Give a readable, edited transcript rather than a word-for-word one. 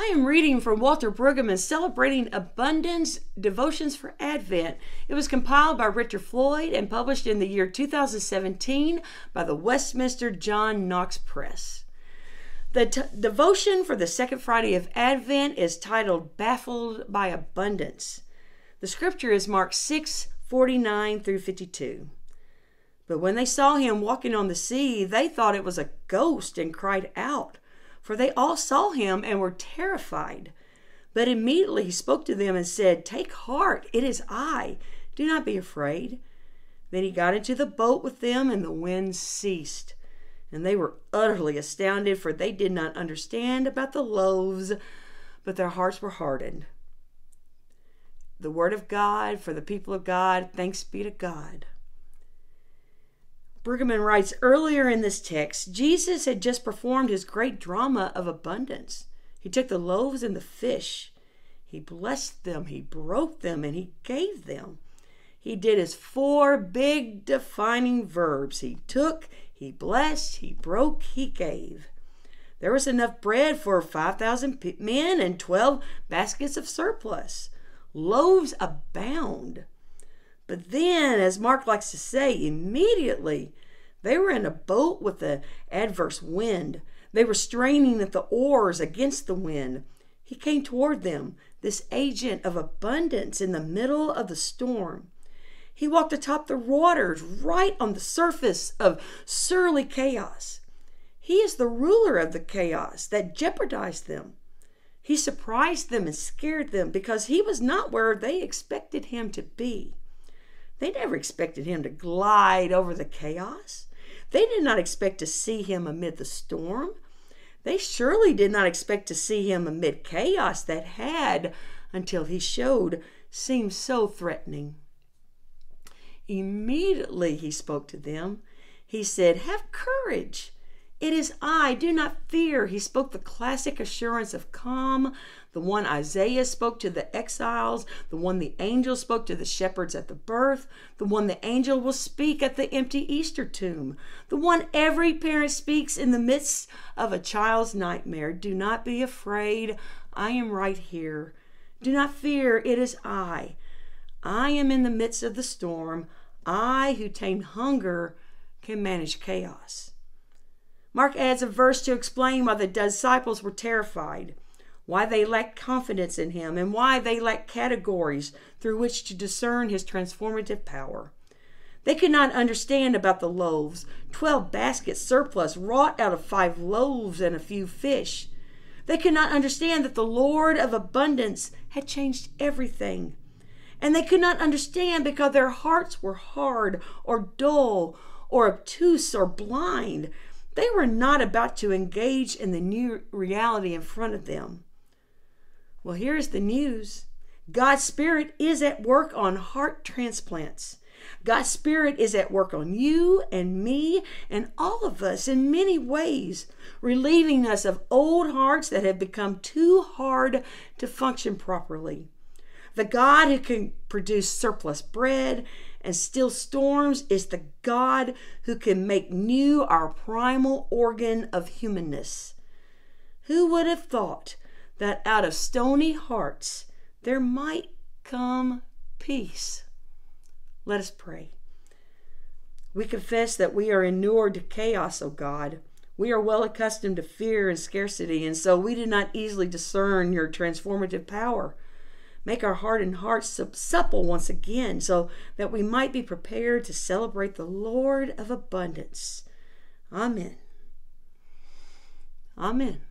I am reading from Walter Brueggemann Celebrating Abundance, Devotions for Advent. It was compiled by Richard Floyd and published in the year 2017 by the Westminster John Knox Press. The devotion for the second Friday of Advent is titled Baffled by Abundance. The scripture is Mark 6:49 through 52. But when they saw him walking on the sea, they thought it was a ghost and cried out, for they all saw him and were terrified. But immediately he spoke to them and said, "Take heart, it is I. Do not be afraid." Then he got into the boat with them, and the wind ceased. And they were utterly astounded, for they did not understand about the loaves, but their hearts were hardened. The word of God for the people of God. Thanks be to God. Brueggemann writes, earlier in this text, Jesus had just performed his great drama of abundance. He took the loaves and the fish. He blessed them, he broke them, and he gave them. He did his four big defining verbs. He took, he blessed, he broke, he gave. There was enough bread for 5,000 men and 12 baskets of surplus. Loaves abound. But then, as Mark likes to say, immediately they were in a boat with an adverse wind. They were straining at the oars against the wind. He came toward them, this agent of abundance in the middle of the storm. He walked atop the waters, right on the surface of surly chaos. He is the ruler of the chaos that jeopardized them. He surprised them and scared them because he was not where they expected him to be. They never expected him to glide over the chaos. They did not expect to see him amid the storm. They surely did not expect to see him amid chaos that had, until he showed, seemed so threatening. Immediately he spoke to them. He said, "Have courage. It is I. Do not fear." He spoke the classic assurance of calm, the one Isaiah spoke to the exiles, the one the angel spoke to the shepherds at the birth, the one the angel will speak at the empty Easter tomb, the one every parent speaks in the midst of a child's nightmare. Do not be afraid. I am right here. Do not fear. It is I. I am in the midst of the storm. I, who tame hunger, can manage chaos. Mark adds a verse to explain why the disciples were terrified, why they lacked confidence in him, and why they lacked categories through which to discern his transformative power. They could not understand about the loaves, 12 baskets surplus wrought out of 5 loaves and a few fish. They could not understand that the Lord of abundance had changed everything. And they could not understand because their hearts were hard or dull or obtuse or blind. They were not about to engage in the new reality in front of them. Well, here's the news. God's Spirit is at work on heart transplants. God's Spirit is at work on you and me and all of us in many ways, relieving us of old hearts that have become too hard to function properly. The God who can produce surplus bread and still storms is the God who can make new our primal organ of humanness. Who would have thought that out of stony hearts there might come peace? Let us pray. We confess that we are inured to chaos, O God. We are well accustomed to fear and scarcity, and so we do not easily discern your transformative power. Make our hardened hearts supple once again so that we might be prepared to celebrate the Lord of abundance. Amen. Amen.